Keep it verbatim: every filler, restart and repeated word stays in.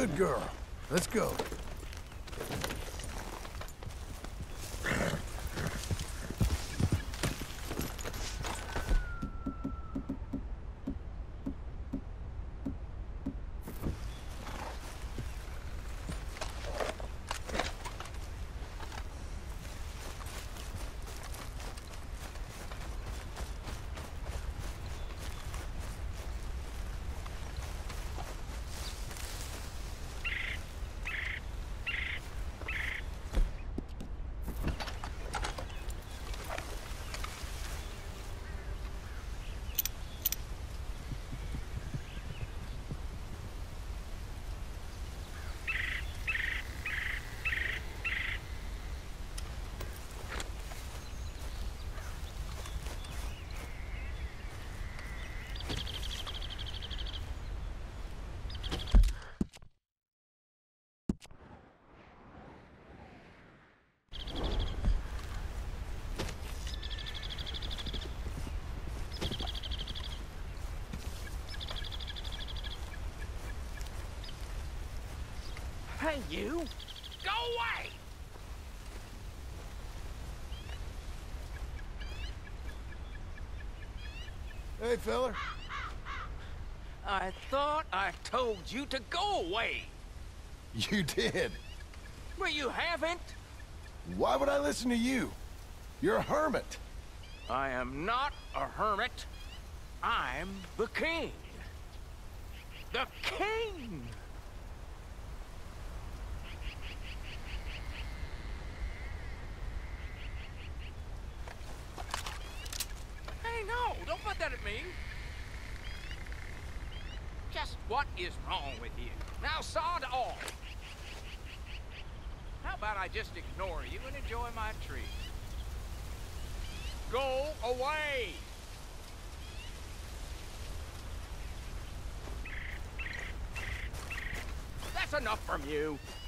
Good girl. Let's go. Hey, you! Go away! Hey, feller. I thought I told you to go away. You did. Well, you haven't. Why would I listen to you? You're a hermit. I am not a hermit. I'm the king. The king! Hey, no! Don't put that at me! Just what is wrong with you? Now sod off! How about I just ignore you and enjoy my treat? Go away! That's enough from you!